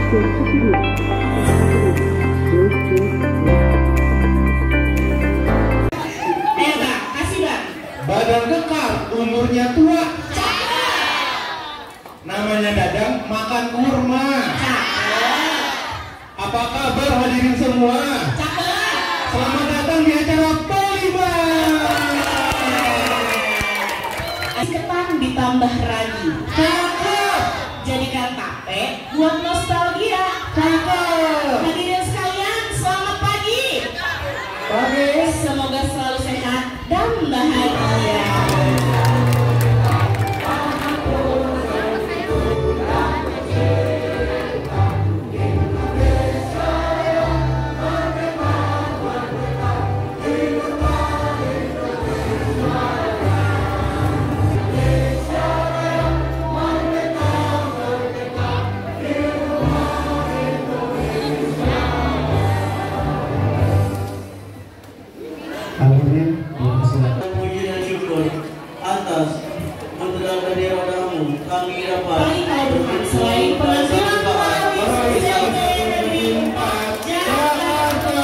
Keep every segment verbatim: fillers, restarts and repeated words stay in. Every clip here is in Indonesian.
Badan kekar, umurnya tua. Namanya Dadang, makan kurma. Apa kabar hadirin semua? Selamat datang di acara Polima. Depan ditambah ragi. Cakep. Jadikan tape buat nostalgia. Cakep. Hadirin sekalian, selamat pagi. Pagi. Semoga selalu sehat dan bahagia. Puji dan syukur atas anugerah dari rodamu kami dapat Baik kalau bukan selain penampilan Paris Negeri empat Jakarta.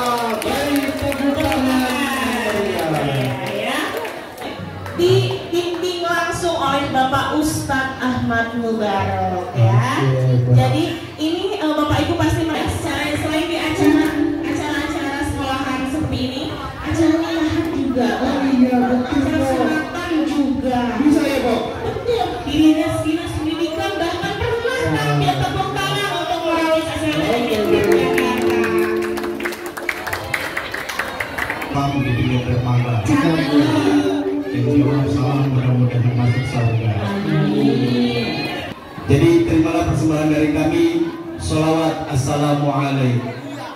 Dibimbing langsung oleh Bapak Ustadz Ahmad Mubarok ya. Jadi ini uh, Bapak Ibu pasti melihat selain selain di acara acara-acara sekolahan seperti ini, acara nikahan juga. Oh iya, betul. Acara sunatan juga. Bisa ya, Bob? Betul. Di dinas-dinas pendidikan bahkan pernah tampil tepuk tangan untuk merawat S M P Negeri Jakarta. Kamu di dunia bermangga. Dan juga salam mudah-mudahan masuk surga. Jadi terimalah persembahan dari kami. Sholawat assalamualaikum.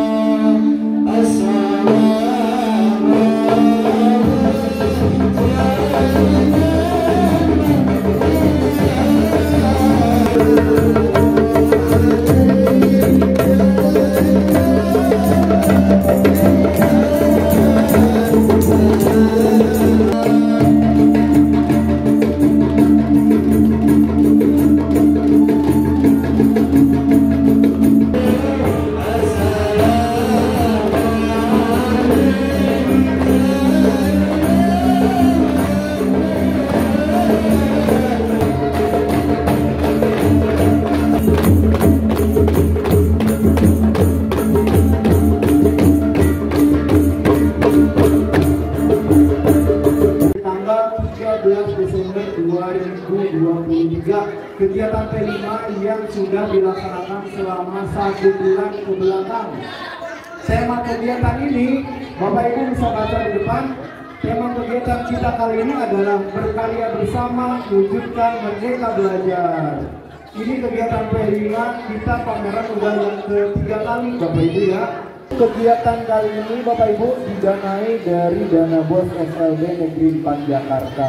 Desember dua ribu dua puluh tiga, kegiatan P lima yang sudah dilaksanakan selama satu bulan ke belakang. Tema kegiatan ini, Bapak Ibu bisa baca di depan. Tema kegiatan kita kali ini adalah berkarya bersama, wujudkan merdeka belajar. Ini kegiatan P lima, kita pameran udah yang ketiga kali, Bapak Ibu ya. Kegiatan kali ini Bapak Ibu didanai dari dana bos S L B Negeri empat Jakarta.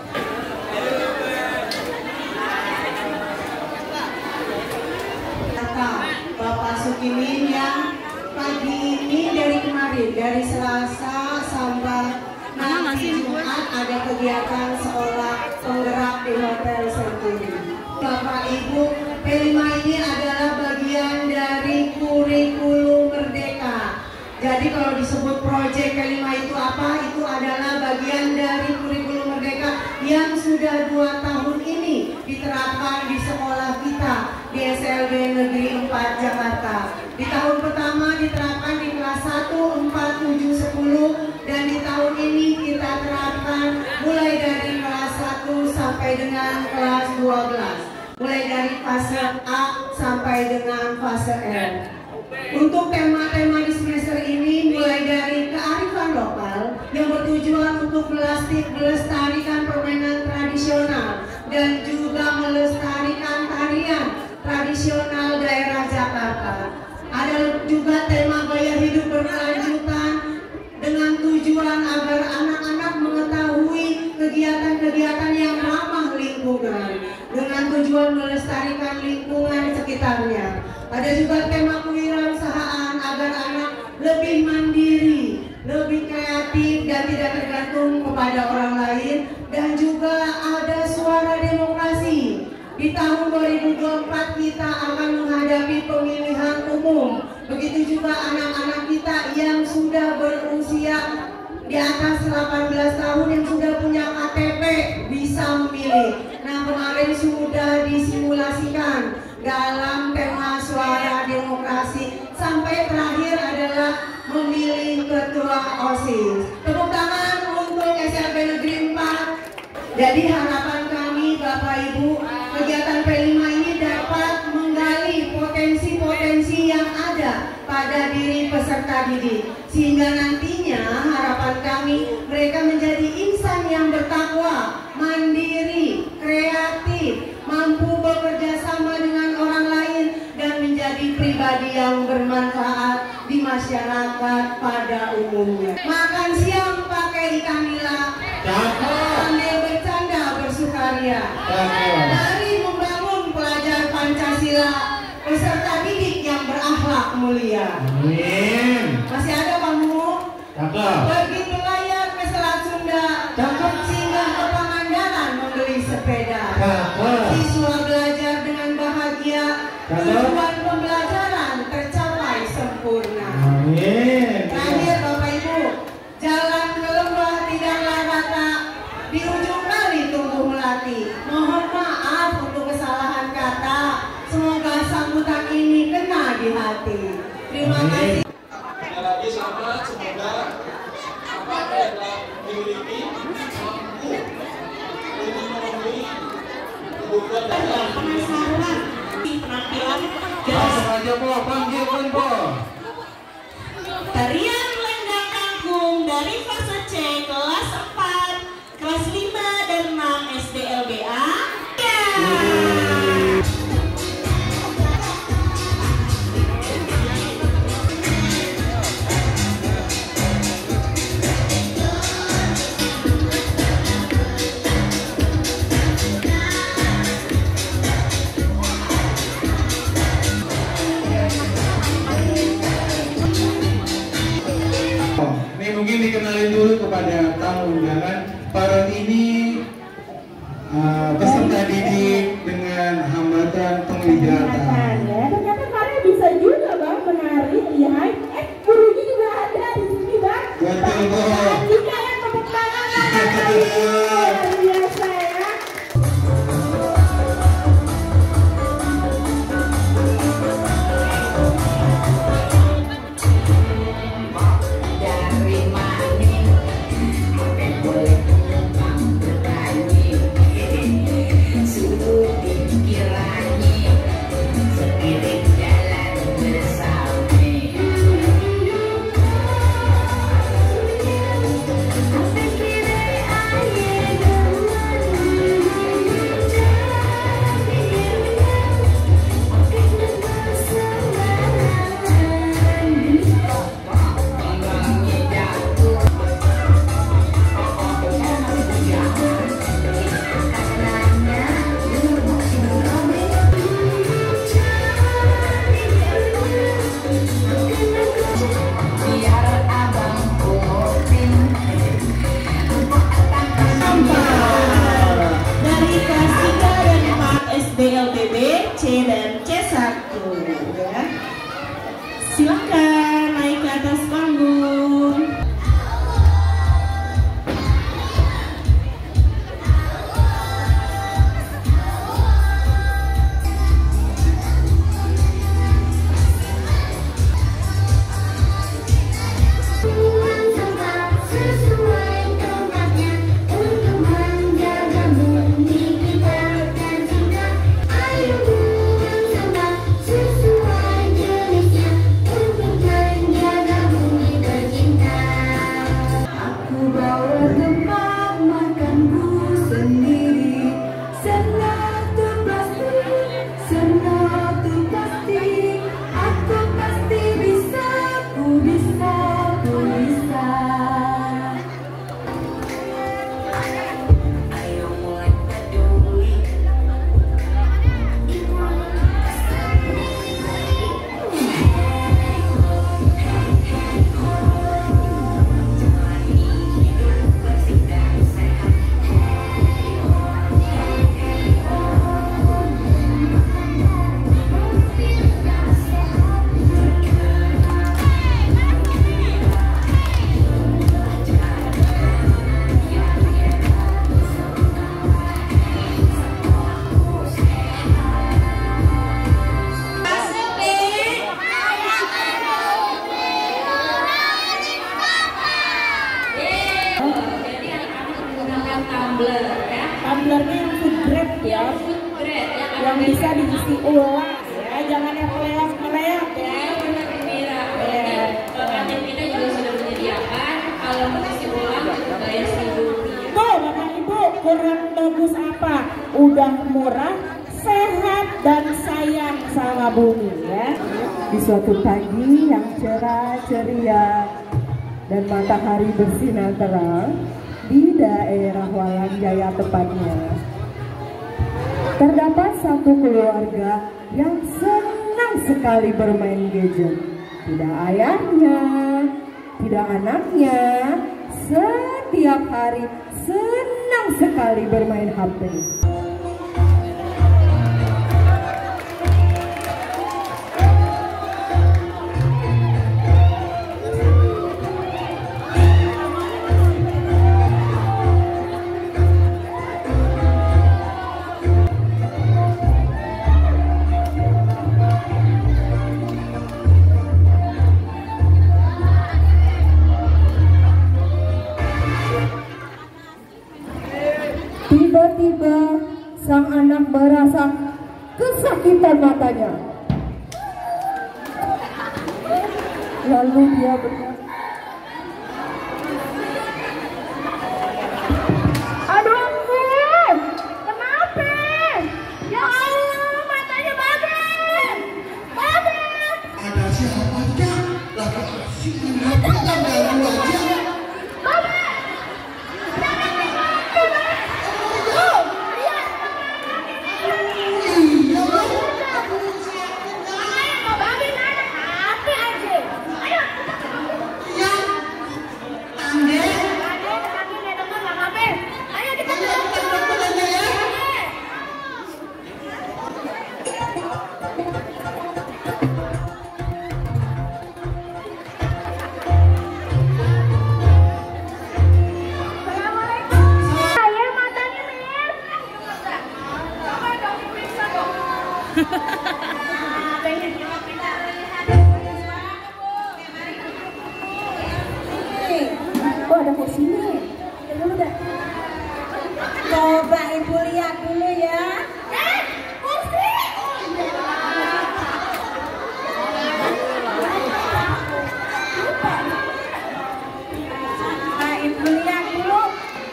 Bapak Sukimin yang pagi ini dari kemarin, dari Selasa sampai nanti Jumat ada kegiatan sekolah penggerak di Hotel Senturi. Bapak Ibu, P lima ini adalah bagian dari kurikulum Merdeka. Jadi kalau disebut proyek P lima itu apa? Itu adalah bagian dari kurikulum Merdeka yang sudah dua tahun ini diterapkan di sekolah kita di S L B Negeri empat Jakarta. Di tahun pertama diterapkan di kelas satu, empat, tujuh, sepuluh, dan di tahun ini kita terapkan mulai dari kelas satu sampai dengan kelas dua belas. Mulai dari fase A sampai dengan fase L. Untuk tema-tema di semester ini mulai dari kearifan lokal yang bertujuan untuk melestarikan permainan tradisional dan juga melestarikan tarian tradisional daerah Jakarta. Ada juga tema gaya hidup berkelanjutan dengan tujuan agar anak-anak mengetahui kegiatan-kegiatan yang ramah lingkungan dengan tujuan melestarikan lingkungan sekitarnya. Ada juga tema kewirausahaan agar anak lebih mandiri, lebih kreatif dan tidak tergantung kepada orang lain, dan juga ada suara demokrasi Di tahun dua ribu dua puluh empat kita akan menghadapi pemilihan umum. Begitu juga anak-anak kita yang sudah berusia di atas delapan belas tahun yang sudah punya K T P bisa memilih. Nah, kemarin sudah disimulasikan dalam tema suara demokrasi sampai terakhir adalah memilih ketua OSIS. Tepuk tangan untuk S L B Negeri empat. Jadi harapan kami Bapak Ibu, kegiatan P lima ini dapat menggali potensi-potensi yang ada pada diri peserta didik, sehingga nantinya harapan kami mereka menjadi insan yang bertakwa, mandiri, kreatif, mampu bekerja sama dengan orang lain, dan menjadi pribadi yang bermanfaat di masyarakat pada umumnya. Makan siang pakai ikan nila, sambil bercanda bersukaria. Mari membangun pelajar Pancasila, peserta didik yang berakhlak mulia. Amin. Masih ada kamu? Cakep. Pergi berlayar ke Selat Sunda, Cakep. singgah ke Pangandaran membeli sepeda. Cakep. Siswa belajar dengan bahagia, Cakep. tujuan pembelajaran tercapai sempurna. Amin. Terakhir Bapak Ibu, jalan ke lembah tidaklah rata, di ujung kali tumbuh melati. Mohon maaf untuk kesalahan kata, semoga sambutan ini kena di hati. Terima kasih. Sekali lagi sahabat, semoga apa yang telah dimiliki mampu untuk memenuhi kebutuhan dan Penasaran penampilan Langsung aja po, panggil pun po. tarian Lendang Kangkung dari fase C kelas empat, kelas lima dan enam S D L B A. Ya. Ini mungkin dikenalin dulu kepada tamu undangan. Para ini uh, peserta didik dengan hambatan penglihatan. Ya, ternyata kalian bisa juga bang menari, lihat. Eh, gurunya juga ada di sini bang. Betul, Bu. Jika yang tepuk tangan lah, luar biasa ya. Dari manis, boleh terbang bertani. tumbler ya. Tumblernya yang food grade ya. Food grade ya. Yang bisa diisi ulang ya, jangan yang meleak-meleak ya. Benar Mira. Ya. Kantin kita juga sudah menyediakan kalau mau isi ulang kita bayar seribu rupiah. Tuh Bapak Ibu, kurang bagus apa? Udah murah, sehat dan sayang sama bumi ya. Di suatu pagi yang cerah ceria dan matahari bersinar terang di daerah Walang Jaya tepatnya, terdapat satu keluarga yang senang sekali bermain gadget. Tidak ayahnya, tidak anaknya, setiap hari senang sekali bermain H P. Tiba-tiba sang anak merasa kesakitan matanya. Lalu dia berkata, "Aduh, Bun, kenapa? Ya Allah, matanya bagus, bagus." Ada siapa aja? Lagi asik menghapuskan dalam wajah. Oh, ada kursinya. Coba Ibu lihat dulu ya. Eh, kursi. Nah, Ibu lihat dulu.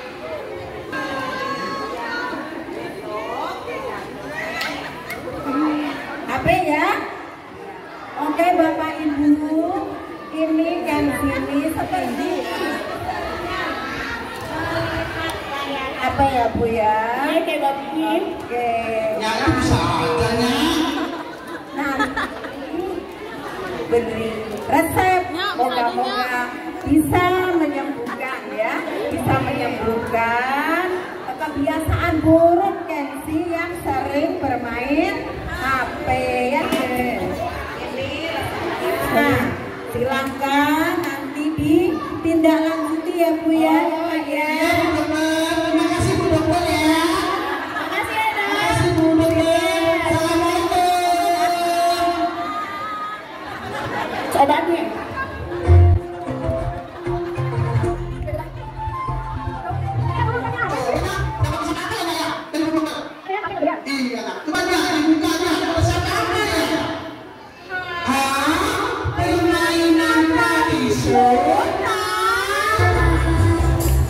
H P ya. Oke Bapak Ibu, ini kan sini seperti apa ya Bu ya? Oke Bapak. Oke. Nyala bisa aja nih. Nanti beri resep, moga-moga bisa menyembuhkan ya, bisa menyembuhkan kebiasaan buruk Kenzi yang sering bermain H P ya. Ini nah, silakan nanti ditindaklanjuti ya Bu ya. Ya. Terima kasih Bu Dokter ya. Makasih ya, Dok. Makasih Bu Dokter. Assalamualaikum. Coba nih. Iya, coba dibukanya resep apa ya? Hah? Permainan tradisional.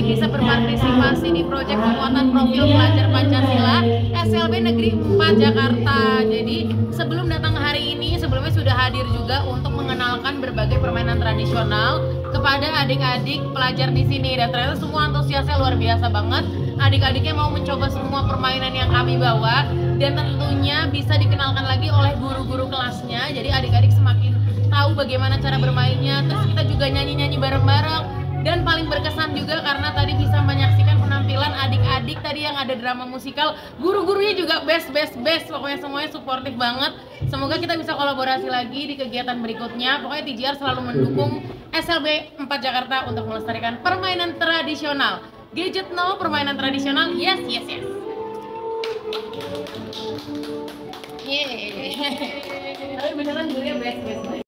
bisa berpartisipasi di proyek penguatan profil pelajar Pancasila S L B Negeri empat Jakarta. Jadi sebelum datang hari ini, sebelumnya sudah hadir juga untuk mengenalkan berbagai permainan tradisional kepada adik-adik pelajar di sini, dan ternyata semua antusiasnya luar biasa banget. Adik-adiknya mau mencoba semua permainan yang kami bawa, dan tentunya bisa dikenalkan lagi oleh guru-guru kelasnya. Jadi adik-adik semakin tahu bagaimana cara bermainnya. Terus kita juga nyanyi-nyanyi bareng-bareng, dan paling berkesan juga karena tadi bisa menyaksikan penampilan adik-adik tadi yang ada drama musikal. Guru-gurunya juga best best best, pokoknya semuanya suportif banget. Semoga kita bisa kolaborasi lagi di kegiatan berikutnya. Pokoknya T J R selalu mendukung S L B empat Jakarta untuk melestarikan permainan tradisional. Gadget no, permainan tradisional, yes yes yes. Yeay. Tapi beneran gurunya best best.